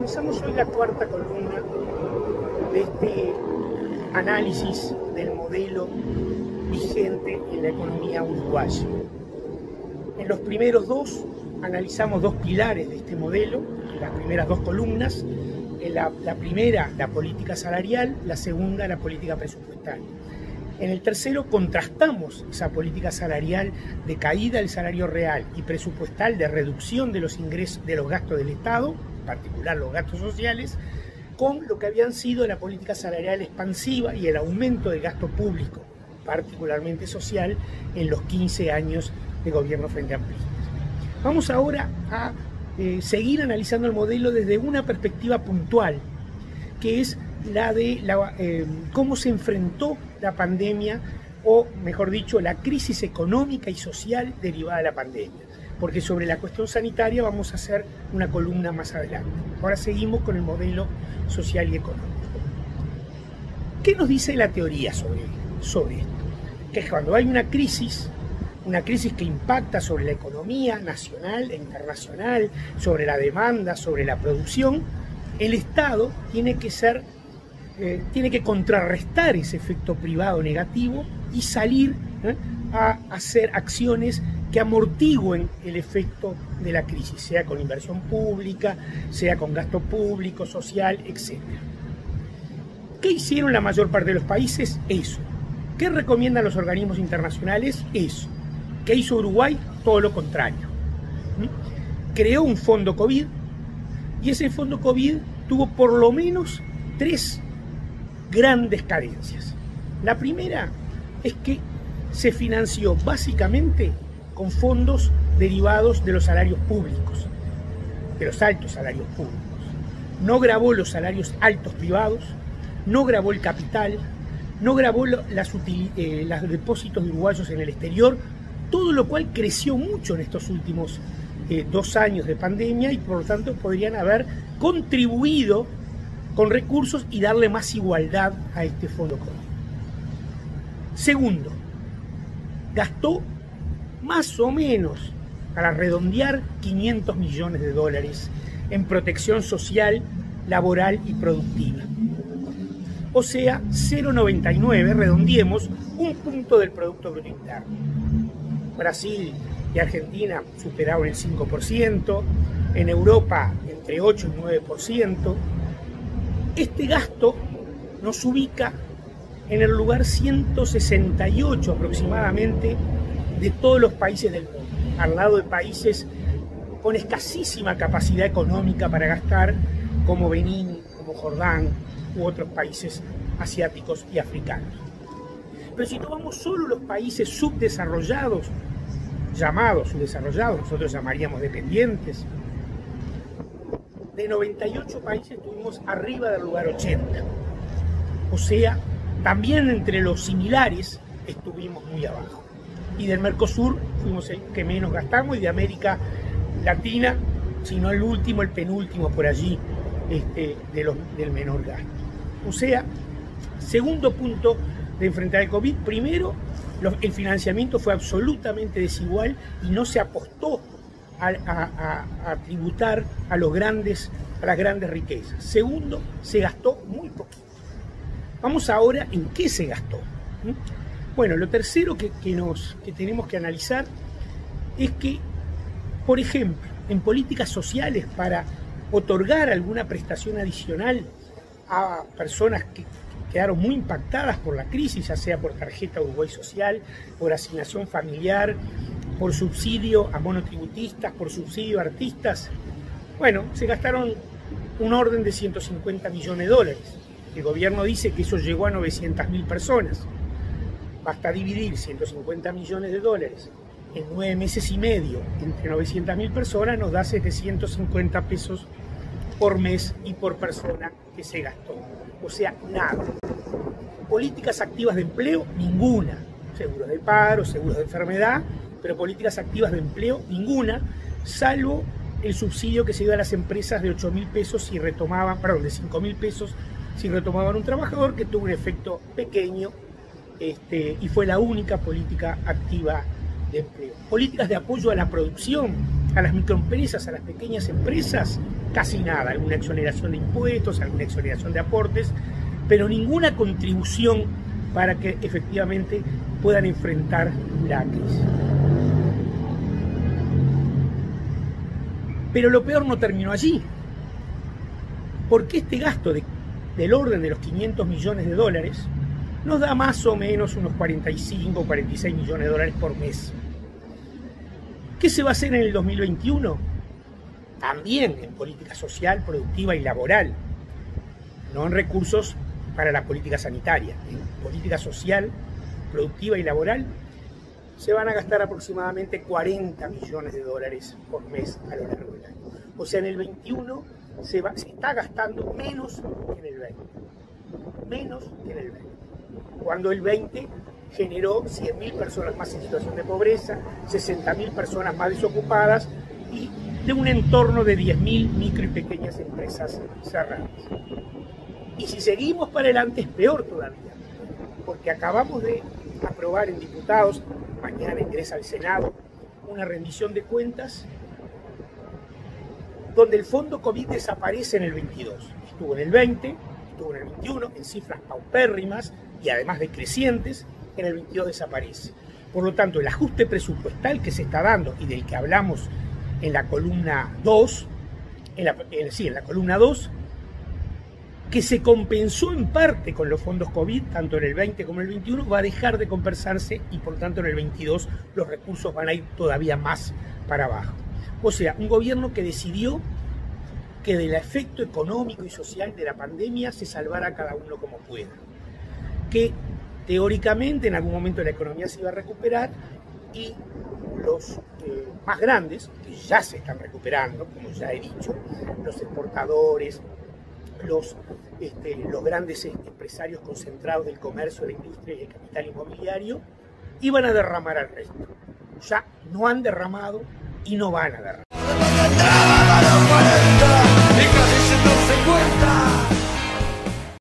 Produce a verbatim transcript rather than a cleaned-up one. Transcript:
Comenzamos hoy la cuarta columna de este análisis del modelo vigente en la economía uruguaya. En los primeros dos analizamos dos pilares de este modelo, en las primeras dos columnas. En la, la primera, la política salarial; la segunda, la política presupuestaria. En el tercero contrastamos esa política salarial de caída del salario real y presupuestal de reducción de los ingresos, de los gastos del Estado, en particular los gastos sociales, con lo que habían sido la política salarial expansiva y el aumento del gasto público, particularmente social, en los quince años de gobierno frente amplistas. Vamos ahora a eh, seguir analizando el modelo desde una perspectiva puntual, que es la de la, eh, cómo se enfrentó la pandemia, o mejor dicho, la crisis económica y social derivada de la pandemia. Porque sobre la cuestión sanitaria vamos a hacer una columna más adelante. Ahora seguimos con el modelo social y económico. ¿Qué nos dice la teoría sobre, sobre esto? Que es cuando hay una crisis, una crisis que impacta sobre la economía nacional e internacional, sobre la demanda, sobre la producción, el Estado tiene que ser Eh, tiene que contrarrestar ese efecto privado negativo y salir ¿eh? a hacer acciones que amortigüen el efecto de la crisis, sea con inversión pública, sea con gasto público, social, etcétera. ¿Qué hicieron la mayor parte de los países? Eso. ¿Qué recomiendan los organismos internacionales? Eso. ¿Qué hizo Uruguay? Todo lo contrario. ¿Mm? Creó un fondo COVID y ese fondo COVID tuvo por lo menos tres grandes carencias. La primera es que se financió básicamente con fondos derivados de los salarios públicos, de los altos salarios públicos. No grabó los salarios altos privados, no grabó el capital, no grabó las eh, los depósitos de uruguayos en el exterior, todo lo cual creció mucho en estos últimos eh, dos años de pandemia y por lo tanto podrían haber contribuido con recursos y darle más igualdad a este fondo COVID. Segundo, gastó más o menos, para redondear, quinientos millones de dólares en protección social, laboral y productiva. O sea, cero coma noventa y nueve, redondeemos, un punto del Producto Bruto Interno. Brasil y Argentina superaron el cinco por ciento, en Europa entre ocho y nueve por ciento. Este gasto nos ubica en el lugar ciento sesenta y ocho aproximadamente de todos los países del mundo, al lado de países con escasísima capacidad económica para gastar, como Benín, como Jordán u otros países asiáticos y africanos. Pero si tomamos solo los países subdesarrollados, llamados subdesarrollados, nosotros llamaríamos dependientes, de noventa y ocho países estuvimos arriba del lugar ochenta. O sea, también entre los similares estuvimos muy abajo. Y del Mercosur fuimos el que menos gastamos, y de América Latina, si no el último, el penúltimo por allí, este, de los, del menor gasto. O sea, segundo punto de enfrentar el COVID, primero, los, el financiamiento fue absolutamente desigual y no se apostó A, a, a tributar a, los grandes, a las grandes riquezas. Segundo, se gastó muy poquito. Vamos ahora en qué se gastó. ¿Mm? Bueno, lo tercero que, que, nos, que tenemos que analizar es que, por ejemplo, en políticas sociales, para otorgar alguna prestación adicional a personas que quedaron muy impactadas por la crisis, ya sea por tarjeta Uruguay Social, por asignación familiar, por subsidio a monotributistas, por subsidio a artistas, bueno, se gastaron un orden de ciento cincuenta millones de dólares. El gobierno dice que eso llegó a novecientas mil personas. Basta dividir ciento cincuenta millones de dólares en nueve meses y medio entre novecientas mil personas, nos da setecientos cincuenta pesos por mes y por persona que se gastó. O sea, nada. Políticas activas de empleo, ninguna. Seguros de paro, seguros de enfermedad, pero políticas activas de empleo, ninguna, salvo el subsidio que se dio a las empresas de ocho mil pesos si retomaban, perdón, de cinco mil pesos si retomaban un trabajador, que tuvo un efecto pequeño este, y fue la única política activa de empleo. Políticas de apoyo a la producción, a las microempresas, a las pequeñas empresas, casi nada, alguna exoneración de impuestos, alguna exoneración de aportes, pero ninguna contribución para que efectivamente puedan enfrentar la crisis. Pero lo peor no terminó allí, porque este gasto de, del orden de los quinientos millones de dólares nos da más o menos unos cuarenta y cinco o cuarenta y seis millones de dólares por mes. ¿Qué se va a hacer en el dos mil veintiuno? También en política social, productiva y laboral, no en recursos para la política sanitaria. En política social, productiva y laboral se van a gastar aproximadamente cuarenta millones de dólares por mes a lo largo del año. O sea, en el veintiuno se, va, se está gastando menos que en el veinte. Menos que en el veinte. Cuando el veinte generó cien mil personas más en situación de pobreza, sesenta mil personas más desocupadas y de un entorno de diez mil micro y pequeñas empresas cerradas. Y si seguimos para adelante es peor todavía, porque acabamos de aprobar en diputados, mañana ingresa al Senado, una rendición de cuentas donde el fondo COVID desaparece en el veintidós. Estuvo en el veinte, estuvo en el veintiuno, en cifras paupérrimas y además decrecientes, en el veintidós desaparece. Por lo tanto, el ajuste presupuestal que se está dando y del que hablamos en la columna dos, en la, en, sí, en la columna dos, que se compensó en parte con los fondos COVID, tanto en el veinte como en el veintiuno, va a dejar de compensarse y por tanto en el veintidós los recursos van a ir todavía más para abajo. O sea, un gobierno que decidió que del efecto económico y social de la pandemia se salvara cada uno como pueda. Que teóricamente en algún momento la economía se iba a recuperar y los eh, más grandes, que ya se están recuperando, como ya he dicho, los exportadores, los, este, los grandes empresarios concentrados del comercio, la industria y el capital inmobiliario, iban a derramar al resto. Ya no han derramado y no van a derramar.